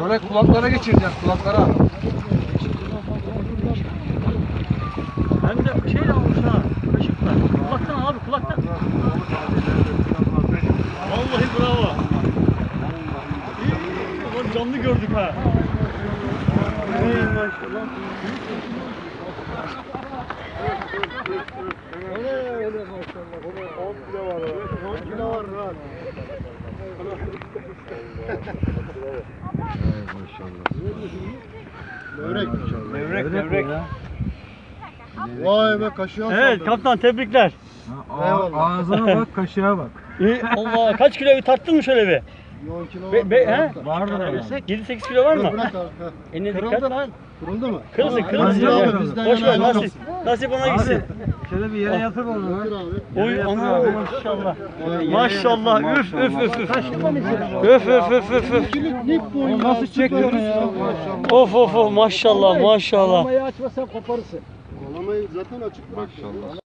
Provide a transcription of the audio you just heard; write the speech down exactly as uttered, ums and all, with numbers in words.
Oraya kulaklara geçireceğiz, kulaklara. Hem de şey almış ha, kaşıkla. Kulaktan abi, kulaktan. Vallahi bravo. İyi, canlı gördük ha. Ey maşallah. Öyle öyle maşallah. on kilo var ha. on kilo var rahat. Levrek. Levrek, levrek. Vay be kaşığa Evet saldırdı. kaptan, tebrikler. Eyvallah. Ağzına bak, kaşığa bak. İyi, Allah, kaç kilo bir tarttın mı şöyle bir? on kilo Be, var. be, he? Vardır herhalde. yedi sekiz kilo var mı? Bırak abi. ha. Eline Kırıldı dikkat. lan. Kırıldı mı? Kırılsın, Aa, kırılsın. bizden Ya. abi, bizden Boş ver, helal nasip. olsun. Nasip ona gitsin. Şöyle bir yere yatır onu. Götür abi. Oy Yere ana yatır abi. maşallah. Vay, Maşallah, üf üf üf üf. Kaşıkla mı Üf üf üf üf üf. Kilit nip boyu. Nasıl çekiyorsun ya? Maşallah. Of of of, maşallah maşallah. Kalamayı açmasan koparırsın. Kalamayı zaten açık bırak. Maşallah.